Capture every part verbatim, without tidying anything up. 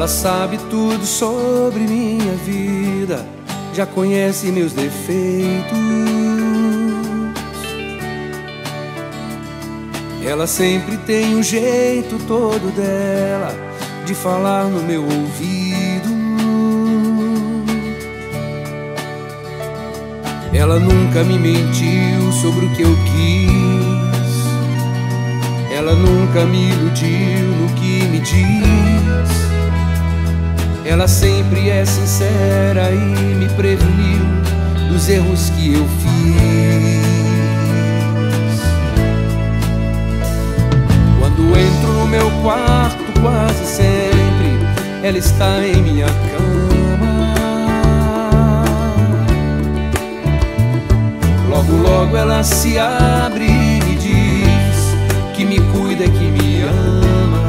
Ela sabe tudo sobre minha vida, já conhece meus defeitos. Ela sempre tem um jeito todo dela de falar no meu ouvido. Ela nunca me mentiu sobre o que eu quis. Ela nunca me iludiu no que me diz. Ela sempre é sincera e me preveniu dos erros que eu fiz. Quando entro no meu quarto, quase sempre ela está em minha cama. Logo, logo ela se abre e me diz que me cuida e que me ama.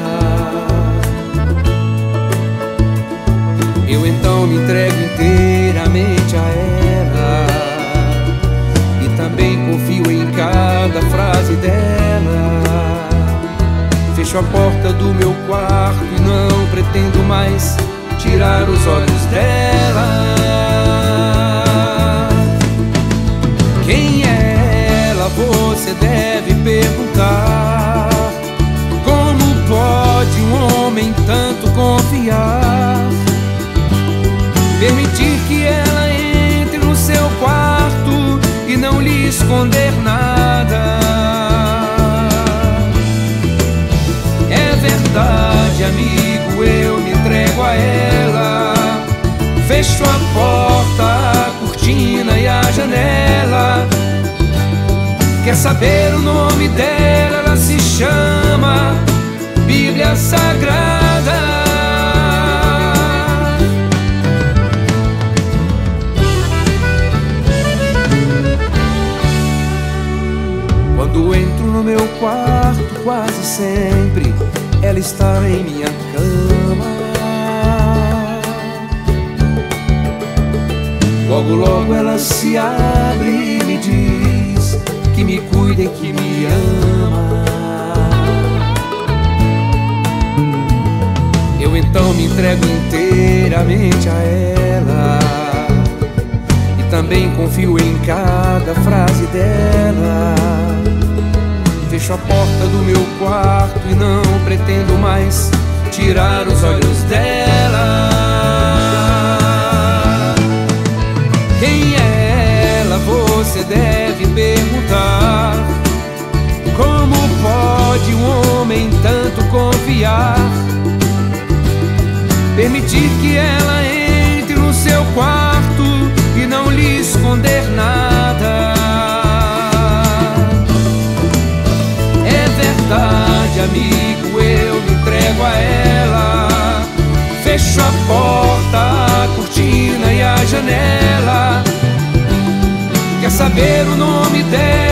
Eu então me entrego inteiramente a ela e também confio em cada frase dela. Fecho a porta do meu quarto e não pretendo mais tirar os olhos dela. Quem é ela? Você deve perguntar. Como pode um homem tanto confiar? Permitir que ela entre no seu quarto e não lhe esconder nada. É verdade, amigo, eu me entrego a ela. Fecho a porta, a cortina e a janela. Quer saber o nome dela? Ela se chama Bíblia Sagrada. Quando entro no meu quarto, quase sempre ela está em minha cama. Logo, logo ela se abre e me diz que me cuida e que me ama. Eu então me entrego inteiramente a ela e também confio em cada frase dela. Fecho a porta do meu quarto e não pretendo mais tirar os olhos dela. Quem é ela? Você deve perguntar. Como pode um homem tanto confiar? Permitir que ela entre no seu quarto e não lhe esconder nada. Amigo, eu me entrego a ela. Fecho a porta, a cortina e a janela. Quer saber o nome dela?